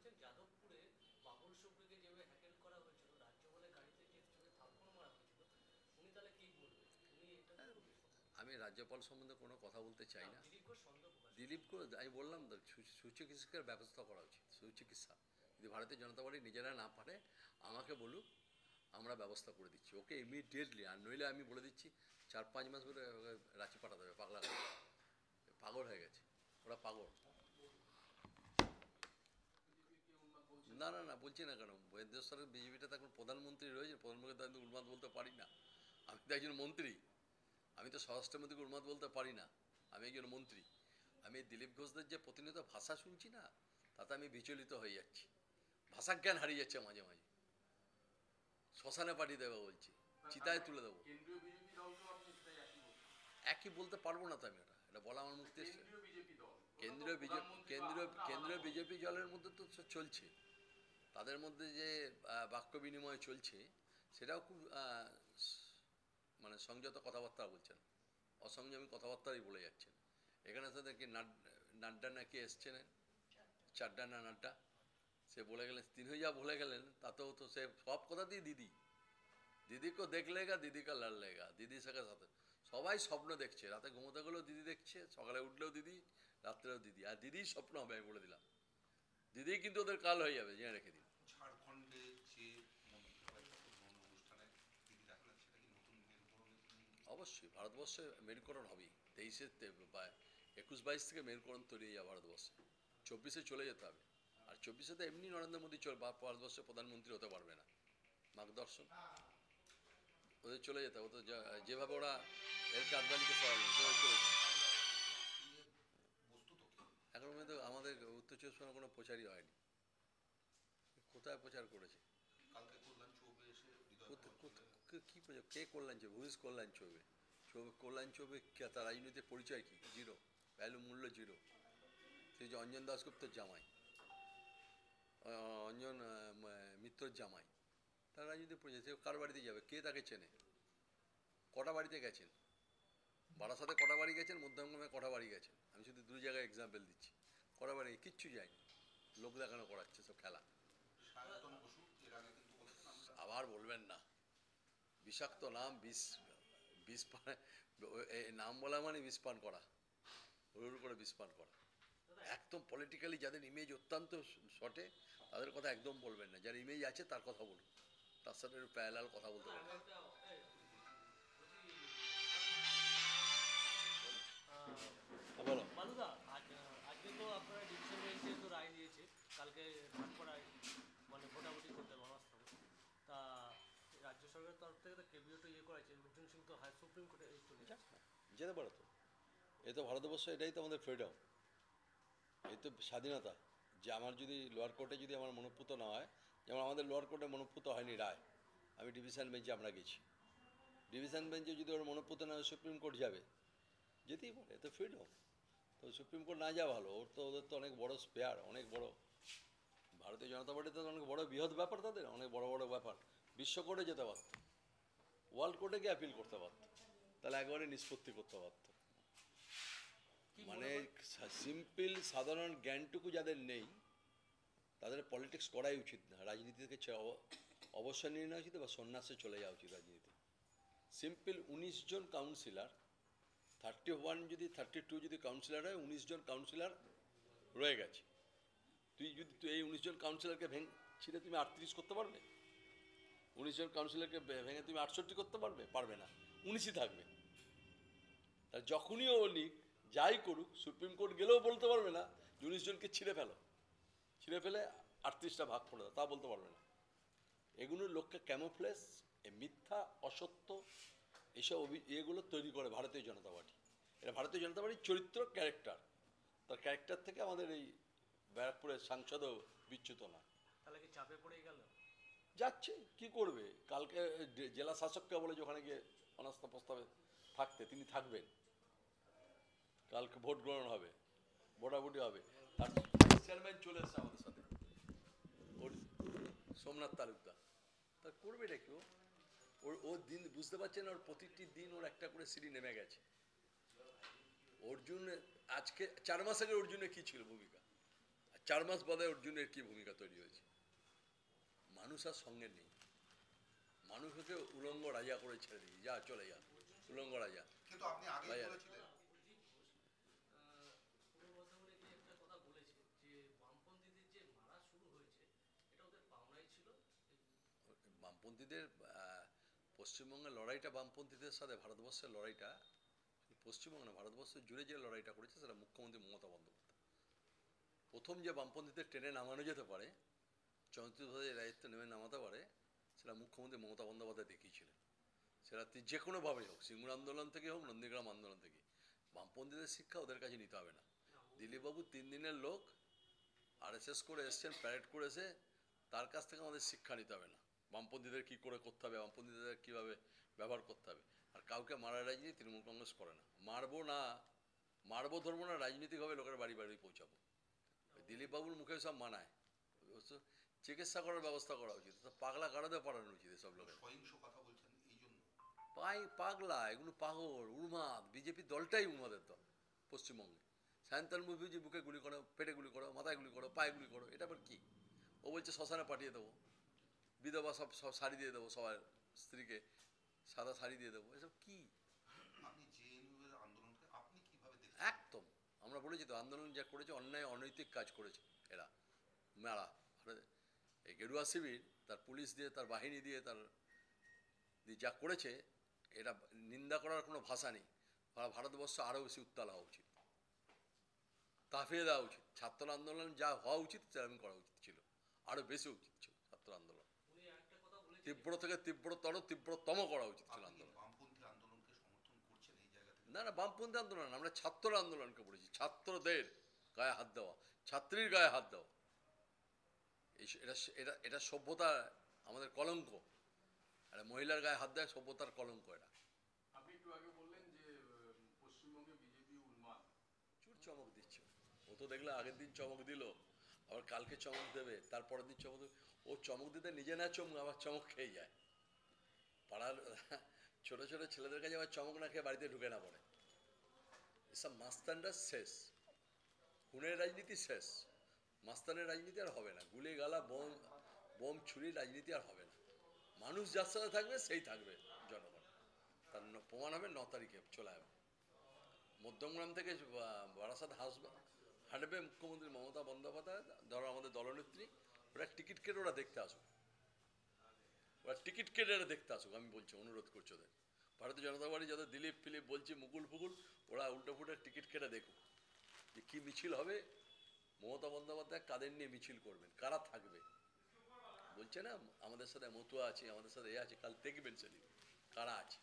আমি রাজ্যপাল সম্বন্ধে কোনো কথা বলতে চাই না। দিলীপ ঘোষ, আমি বললাম তো, সুচিকিৎসকের ব্যবস্থা করা উচিত। সুচিকিৎসা যদি ভারতীয় জনতা পার্টি নিজেরা না পারে আমাকে বলুক, আমরা ব্যবস্থা করে দিচ্ছি ওকে ইমিডিয়েটলি। আর নইলে আমি বলে দিচ্ছি 4-5 মাস ধরে রাঁচি পাঠাতে হবে। পাগলা পাগল হয়ে গেছে, ওরা পাগল। না না না, বলছি না কেন, বৈদ্যেশ্বরের বিজেপিটা তো এখন প্রধানমন্ত্রী রয়েছে, প্রধানমন্ত্রী তো আমি উন্মাদ বলতে পারি না। আমি তো একজন মন্ত্রী, আমি তো স্বরাষ্ট্রমন্ত্রীকে উন্মাদ বলতে পারি না। আমি একজন মন্ত্রী। আমি দিলীপ ঘোষদের যে প্রতিনিয়ত ভাষা শুনছি না, তাতে আমি বিচলিত হয়ে যাচ্ছি। ভাষা জ্ঞান হারিয়ে যাচ্ছে মাঝে মাঝে। শ্মশানে পাঠিয়ে দেবে বলছি, চিতায় তুলে দেবো। একই বলতে পারবো না তো আমি, এটা বলা আমার মুক্তি এসছে। কেন্দ্রীয় বিজেপি দলের মধ্যে তো চলছে, তাদের মধ্যে যে বাক্য বিনিময় চলছে সেটাও খুব মানে সংযত কথাবার্তা বলছেন, অসংযমী কথাবার্তাই বলে যাচ্ছেন। এখানে তো দেখি নাড্ডা নাকি এসছেন, চাড্ডা না নাড্ডা, সে বলে গেলেন, তিনি যা বলে গেলেন তাতেও তো সে সব কথাতেই দিদি, দিদি কো দেখ লেগা, দিদি কা লাল লেগা, দিদি সাথে সাথে সবাই স্বপ্ন দেখছে, রাতে ঘুমোতে গেলেও দিদি দেখছে, সকালে উঠলেও দিদি, রাত্রেও দিদি। আর দিদিই স্বপ্ন হবে, আমি বলে দিলাম, দিদি কিন্তু ওদের কাল হয়ে যাবে, জেনে রেখে দিন। ঝাড়খণ্ডে যে অনুষ্ঠানে দিদি দেখালেন, সেটা কি নতুন মেরুকরণ? অবশ্যই ভারতবর্ষে মেরুকরণ হবেই। 23-এ বা 21-22 থেকে মেরুকরণ তৈরি হয়ে যাবে ভারতবর্ষে। 24-এ চলে যেতে হবে। আর 24-এ তো এমনি নরেন্দ্র মোদী ভারতবর্ষের প্রধানমন্ত্রী হতে পারবে না, মার্গদর্শন ওদের চলে যেতে হবে। তো যেভাবে ওরা এলকে আদবানিকে সরালো, সেভাবে চলে যেত। এখন পর্যন্ত আমাদের উত্তর 24 পরগনার কোনো প্রচারই হয়নি। কোথায় প্রচার করেছে? কি প্রচার? কে কল্যাণ চৌবে? হুইজ কল্যাণ চৌবে? কল্যাণ চৌবে তার রাজনীতির পরিচয় কি? জিরো, ভ্যালু, মূল্য জিরো। সেই যে অঞ্জন দাশগুপ্তর জামাই, অঞ্জন মিত্রর জামাই, তার রাজনীতির পরিচয়। সে কার বাড়িতে যাবে? কে তাকে চেনে? কটা বাড়িতে গেছেন? বারাসাতে কটা বাড়ি গেছেন? মধ্যমগ্রামে কটা বাড়ি গেছেন? আমি শুধু 2 জায়গায় এক্সাম্পল দিচ্ছি। কটা বাড়ি? কিচ্ছু যায়নি, লোক দেখানো করাচ্ছে সব খেলা। আবার বলবেন না, বিষাক্ত নাম, বিষ পান, নাম বলা মানে বিষ পান করা, হুড় করে বিষ পান করা। একদম পলিটিক্যালি যাদের ইমেজ অত্যন্ত শর্টে, তাদের কথা একদম বলবেন না। যার ইমেজ আছে তার কথা বলুন, তার সাথে একটু প্যারালাল কথা বলতে পারবেন। বলো মালুদা, আজকে তো আপনারা ডিভিশন বেঞ্চে তো রায় দিয়েছে, কালকে ভাটপাড়ায় মানে ভোটাভুটি করতে অনাস্থা। তা রাজ্য সরকারের তরফ থেকে তো কেবিওটা করেছে, অর্জুন সিং তো হাই সুপ্রিম কোর্টে চলে যাচ্ছে, যেতে পারে তো। এই তো ভারতবর্ষ, এটাই তো আমাদের ফ্রিডম, এই তো স্বাধীনতা। যে আমার যদি লোয়ার কোর্টে যদি আমার মনোপুত না হয়, যেমন আমাদের লোয়ার কোর্টে মনোপুত হয়নি রায়, আমি ডিভিশন বেঞ্চে আমরা গেছি। ডিভিশন বেঞ্চে যদি ওর মনোপুত না হয়, সুপ্রিম কোর্ট যাবে, যেতেই পারে, এত ফ্রিডম। তো সুপ্রিম কোর্ট না যাওয়া ভালো। ওদের তো অনেক বড় স্পেয়ার, অনেক বড়। ভারতীয় জনতা পার্টিতে তো অনেক বড় বৃহৎ ব্যাপার, তাদের অনেক বড় বড় ব্যাপার। বিশ্ব কোর্টে যেতে পারত, ওয়ার্ল্ড কোর্টে গিয়ে অ্যাপিল করতে পারত, তাহলে একবারে নিষ্পত্তি করতে পারত। মানে সিম্পল সাধারণ জ্ঞানটুকু যাদের নেই, তাদের পলিটিক্স করাই উচিত না। রাজনীতি থেকে অবসর নিয়ে নেওয়া উচিত বা সন্ন্যাসে চলে যাওয়া উচিত রাজনীতি। সিম্পল 19 জন কাউন্সিলর, 31 যদি 32 যদি কাউন্সিলর হয়, 19 জন কাউন্সিলর রয়ে গেছে। তুই এই 19 জন কাউন্সিলরকে ছিঁড়ে তুমি 38 করতে পারবে? 19 জন কাউন্সিলরকে ভেঙে তুমি 68 করতে পারবে? পারবে না, 19ই থাকবে। তার যখনই ও লিগ যাই করুক, সুপ্রিম কোর্ট গেলেও বলতে পারবে না 19 জনকে ছিঁড়ে ফেলো, ছিঁড়ে ফেলে 38টা ভাগ করে দাও, তা বলতে পারবে না। এগুলোর লোককে ক্যামোফ্লেজ, মিথ্যা, অসত্য, এইসব এগুলো তৈরি করে ভারতীয় জনতা পার্টি। এটা ভারতীয় জনতা পার্টির চরিত্র, ক্যারেক্টার। তার ক্যারেক্টার থেকে আমাদের এই ব্যারাকপুরের সাংসদও বিচ্যুত না। তাহলে কি চাপে পড়ে গেল? যাচ্ছে, কি করবে? কালকে জেলা শাসককে বলে যে ওখানে গিয়ে অনাস্থা প্রস্তাবে থাকতে, তিনি থাকবেন। কালকে ভোট গ্রহণ হবে, ভোটাভুটি হবে। তার চেয়ারম্যান চলে এসছে আমাদের সাথে, ওর সোমনাথ তালুকদার। তার করবে এটা কেউ? ওর দিন বুঝতে পারছেন, ওর প্রতিটি দিন ওর একটা করে সিঁড়ি নেমে গেছে। অর্জুন আজকে 4 মাস আগে অর্জুনের কী ছিল ভূমিকা, 4 মাস বাদে অর্জুনের কি ভূমিকা তৈরি হয়েছে। মানুষ আর সঙ্গে নেই, মানুষ ওকে উলঙ্গ রাজা করে ছেড়ে দিই, যা চলে যা উলঙ্গ রাজা। কিন্তু আপনি আগেই ভাইয়া বলেছিলেন। অরিজিৎ ঘোষ পূর্ব বর্ধমানে গিয়ে একটা কথা বলেছে যে বামপন্থীদের যে মারা শুরু হয়েছে এটা ওদের পাওনাই ছিল। বামপন্থীদের পশ্চিমবঙ্গের লড়াইটা, বামপন্থীদের সাথে ভারতবর্ষের লড়াইটা, পশ্চিমবঙ্গ না ভারতবর্ষ জুড়ে যে লড়াইটা করেছে সেটা মুখ্যমন্ত্রী মমতা বন্দ্যোপাধ্যায়। প্রথম যে বামপন্থীদের টেনে নামানো যেতে পারে, চন্দ্রবাবুর দায়িত্ব নেমে নামাতে পারে, সেটা মুখ্যমন্ত্রী মমতা বন্দ্যোপাধ্যায় দেখিয়েছিলেন। সেটা যে কোনোভাবেই হোক, সিঙ্গুর আন্দোলন থেকে হোক, নন্দীগ্রাম আন্দোলন থেকে। বামপন্থীদের শিক্ষা ওদের কাছে নিতে হবে না। দিলীপবাবু 3 দিনের লোক, আরএসএস করে এসছেন, প্যারেড করেছে, তার কাছ থেকে আমাদের শিক্ষা নিতে হবে না বামপন্থীদের কী করে করতে হবে, বামপন্থীদের কীভাবে ব্যবহার করতে হবে। আর কাউকে মারার রাজনীতি তৃণমূল কংগ্রেস করে না। মারবো ধরবো না, রাজনীতিকভাবে লোকের বাড়ি বাড়ি পৌঁছাবো। দিলীপবাবুর মুখে সব মানায়, চিকিৎসা করার ব্যবস্থা করা উচিত, পাগলা কাটাতে পাঠানো উচিত এসব লোকের। সহিংস কথা বলছেন এই জন্য। পাগলা, এগুলো পাগল, উন্মাদ। বিজেপি দলটাই উন্মাদের দল পশ্চিমবঙ্গে। সায়ন্তন মুভিজি বুকে গুলি করো, পেটে গুলি করো, মাথায় গুলি করো, পায়ে গুলি করো, এটা আবার কি? ও বলছে শ্মশানে পাঠিয়ে দেবো, বিধবা সব সব শাড়ি দিয়ে দেবো, সবার স্ত্রীকে সাদা শাড়ি দিয়ে দেবো, এসব কি? আপনি জেএনইউ এর আন্দোলনকে আপনি কিভাবে দেখছেন? একদম, আমরা বলেছি তো, আন্দোলন যা করেছে অন্যায় অনৈতিক কাজ করেছে এরা। মেলা এই গেরুয়া শিবির তার পুলিশ দিয়ে, তার বাহিনী দিয়ে, তার যা করেছে, এটা নিন্দা করার কোনো ভাষা নেই। ভারতবর্ষ আরও বেশি উত্তাল হওয়া উচিত, তাফিয়ে দেওয়া উচিত। ছাত্র আন্দোলন যা হওয়া উচিত সেরকম করা উচিত ছিল, আরও বেশি উচিত ছিল ছাত্র আন্দোলন। উনি একটা কথা বলেছেন, তীব্র থেকে তীব্রতম করা উচিত ছিল আপনি কি আন্দোলন। বামপন্থী আন্দোলনকে সমর্থন করছেন এই জায়গা থেকে? না না, বামপন্থী আন্দোলন, আমরা ছাত্র আন্দোলনকে বলেছি। ছাত্রদের গায়ে হাত দেওয়া, ছাত্রীর গায়ে হাত দেওয়া, এটা এটা এটা সভ্যতা, আমাদের কলঙ্ক। একটা মহিলার গায়ে হাত দেয় সভ্যতার কলঙ্ক এটা। আপনি একটু আগে বললেন যে পশ্চিমবঙ্গে বিজেপি উন্মাদ। চুর চমক দিচ্ছে ও, তো দেখলে আগের দিন চমক দিল, আবার কালকে চমক দেবে, তারপরের দিন চমক দেবে। ও চমক দিতে নিজে না চমক, আবার চমক খেয়ে যায়। পাড়ার ছোট ছোট ছেলেদের কাছে আবার চমক না খেয়ে বাড়িতে ঢুকে না পড়ে। এসব মাস্তানরা শেষ, খুনের রাজনীতি শেষ, মাস্তানের রাজনীতি আর হবে না, গুলি গালা বোম বোম ছুরির রাজনীতি আর হবে না। মানুষ যার সাথে থাকবে সেই থাকবে জনগণ, তার প্রমাণ হবে 9 তারিখে চলে যাবে। মধ্যমগ্রাম থেকে বারাসাত হাঁটবে মুখ্যমন্ত্রী মমতা বন্দ্যোপাধ্যায়, ধরো আমাদের দলনেত্রী, ওরা টিকিট কেটে ওরা দেখতে আসুক, ওরা টিকিট কেটে এরা দেখতে আসুক, আমি বলছি, অনুরোধ করছি ওদের। ভারতীয় জনতা পার্টি যাদের দিলীপ ফিলিপ বলছি, মুকুল ফুকুল, ওরা উল্টো ফুটে টিকিট কেটে দেখুক যে কী মিছিল হবে, মমতা বন্দ্যোপাধ্যায় কাদের নিয়ে মিছিল করবেন, কারা থাকবে। বলছে না আমাদের সাথে মতুয়া আছে, আমাদের সাথে এ আছে, কাল দেখবেন সেদিন কারা আছে।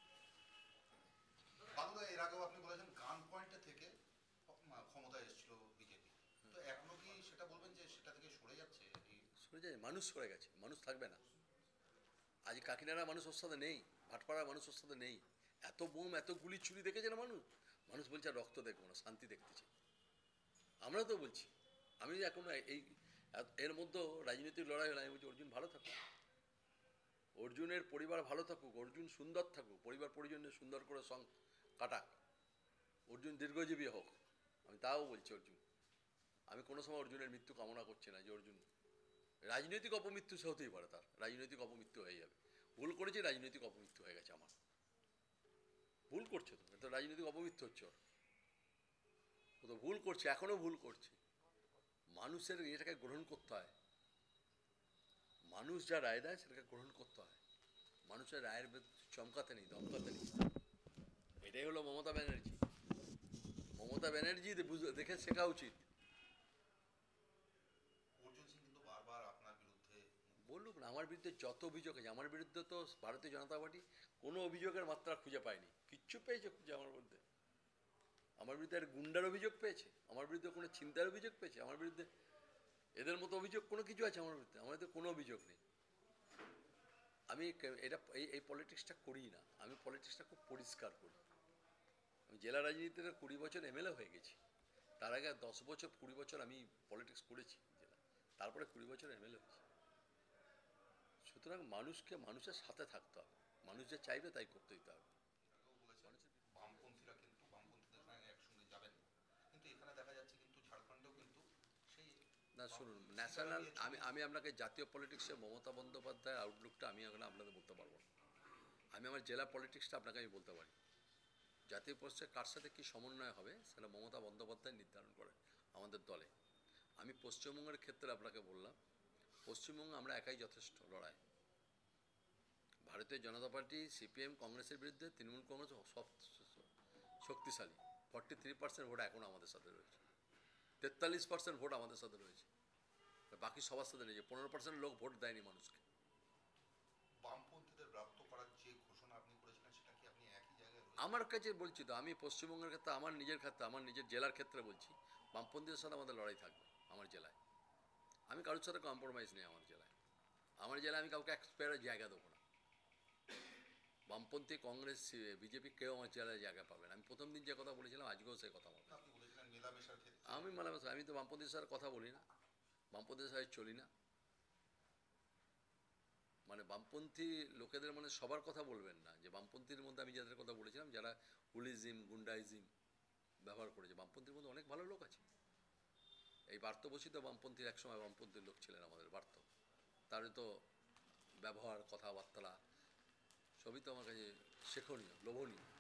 বাদুদা, এর আগেও আপনি বলেছেন গান পয়েন্টে থেকে ক্ষমতায় এসেছিল বিজেপি, তো এখনো কি সেটা বলবেন যে সেটা থেকে সরে যাচ্ছে এই? সরে যায়, মানুষ সরে গেছে, মানুষ থাকবে না। আজ কাকিনাড়া মানুষ ওর সাথে নেই, ভাটপাড়ার মানুষ ওর সাথে নেই। এত বোম, এত গুলি ছুরি দেখেছে না মানুষ। মানুষ বলছে রক্ত দেখবো না, শান্তি দেখতেছে। আমরা তো বলছি, আমি এখন এই এর মধ্যেও রাজনৈতিক লড়াই হলে আমি বলছি অর্জুন ভালো থাকুক, অর্জুনের পরিবার ভালো থাকুক, অর্জুন সুন্দর থাকুক, পরিবার পরিজনের সুন্দর করে কাটাক, অর্জুন দীর্ঘজীবী হোক। আমি তাও বলছি অর্জুন, আমি কোনো সময় অর্জুনের মৃত্যু কামনা করছি না, যে অর্জুন রাজনৈতিক অপমৃত্যু সে হতেই পারে, তার রাজনৈতিক অপমৃত্যু হয়ে যাবে। ভুল করেছে, রাজনৈতিক অপমৃত্যু হয়ে গেছে আমার, ভুল করছে তো, এটা রাজনৈতিক অপমৃত্যু হচ্ছে ওর, ও তো ভুল করছে, এখনও ভুল করছে। মানুষের এটাকে গ্রহণ করতে হয়, মানুষ যা রায় দেয় সেটাকে গ্রহণ করতে হয়। মানুষের রায়ের চমকাতে নেই, দমকাতে নেই। এটাই হলো মমতা ব্যানার্জি। মমতা ব্যানার্জি দেখে শেখা উচিত। অর্জুন সিং কিন্তু বারবার আপনার বিরুদ্ধে বলুক না, আমার বিরুদ্ধে যত অভিযোগ আছে, আমার বিরুদ্ধে তো ভারতীয় জনতা পার্টি কোনো অভিযোগের মাত্রা খুঁজে পায়নি। কিচ্ছু পেয়েছে খুঁজে আমার বিরুদ্ধে? আমার বিরুদ্ধে আর গুন্ডার অভিযোগ পেয়েছে, আমার বিরুদ্ধে কোনো চিন্তার অভিযোগ পেয়েছে, আমার বিরুদ্ধে এদের মতো অভিযোগ কোনো কিছু আছে আমার বিরুদ্ধে? আমার বিরুদ্ধে কোনো অভিযোগ নেই। আমি এটা এই পলিটিক্সটা করি না, আমি পলিটিক্সটা খুব পরিষ্কার করি। আমি জেলা রাজনীতিতে 20 বছর এমএলএ হয়ে গেছি, তার আগে 10 বছর 20 বছর আমি পলিটিক্স করেছি জেলা, তারপরে 20 বছর এমএলএ হয়েছি। সুতরাং মানুষকে মানুষের সাথে থাকতে হবে, মানুষ যে চাইবে তাই করতে দিতে হবে। আগেও বলেছেন বামপন্থীরা কিন্তু বামপন্থীদের সঙ্গে একসঙ্গে যাবেন, কিন্তু এখানে দেখা যাচ্ছে কিন্তু ঝাড়খণ্ডেও কিন্তু সেই না শুনুন, ন্যাশনাল আমি আপনাকে জাতীয় পলিটিক্সে মমতা বন্দ্যোপাধ্যায়ের আউটলুকটা আমি এখন আপনাদের বলতে পারবো না। আমি আমার জেলা পলিটিক্সটা আপনাকে আমি বলতে পারি। জাতীয় পরিষদে কার সাথে কী সমন্বয় হবে সেটা মমতা বন্দ্যোপাধ্যায় নির্ধারণ করে আমাদের দলে। আমি পশ্চিমবঙ্গের ক্ষেত্রে আপনাকে বললাম, পশ্চিমবঙ্গে আমরা একাই যথেষ্ট লড়াই। ভারতীয় জনতা পার্টি, সিপিএম, কংগ্রেসের বিরুদ্ধে তৃণমূল কংগ্রেস সব শক্তিশালী। 43% ভোট এখন আমাদের সাথে রয়েছে, 43% ভোট আমাদের সাথে রয়েছে, বাকি সবার সাথে রয়েছে। 15% লোক ভোট দেয়নি মানুষকে। বামপন্থীদের ব্রাত্য করার যে ঘোষণা আপনি করেছিলেন সেটা কি আপনি একই জায়গায় রয়েছেন? আমার কাছে বলছি তো, আমি পশ্চিমবঙ্গের ক্ষেত্রে, আমার নিজের ক্ষেত্রে, আমার নিজের জেলার ক্ষেত্রে বলছি, বামপন্থীদের সাথে আমাদের লড়াই থাকবে আমার জেলায়। আমি কারোর সাথে কম্প্রোমাইজ নেই আমার জেলায়। আমার জেলায় আমি কাউকে এক্সপায়ারের জায়গা দেবো না। বামপন্থী, কংগ্রেস, বিজেপি কেউ আমার জেলায় জায়গা পাবে না। আমি প্রথম দিন যে কথা বলেছিলাম আজকেও সেই কথা বলবো। আপনি বলেছিলেন মেলামেশার ক্ষেত্রে আমি তো বামপন্থীর সাথে কথা বলি না, বামপন্থীর সাথে চলি না। মানে বামপন্থী লোকেদের মানে সবার কথা বলবেন না, যে বামপন্থীর মধ্যে আমি যাদের কথা বলেছিলাম যারা হুলিজম, গুন্ডাইজম ব্যবহার করেছে, বামপন্থীর মধ্যে অনেক ভালো লোক আছে। এই বার্ত বসিত বামপন্থীর একসময় বামপন্থীর লোক ছিলেন আমাদের বার্ত, তার তো ব্যবহার, কথাবার্তা সবই তো আমার কাছে শেখনীয়, লোভনীয়।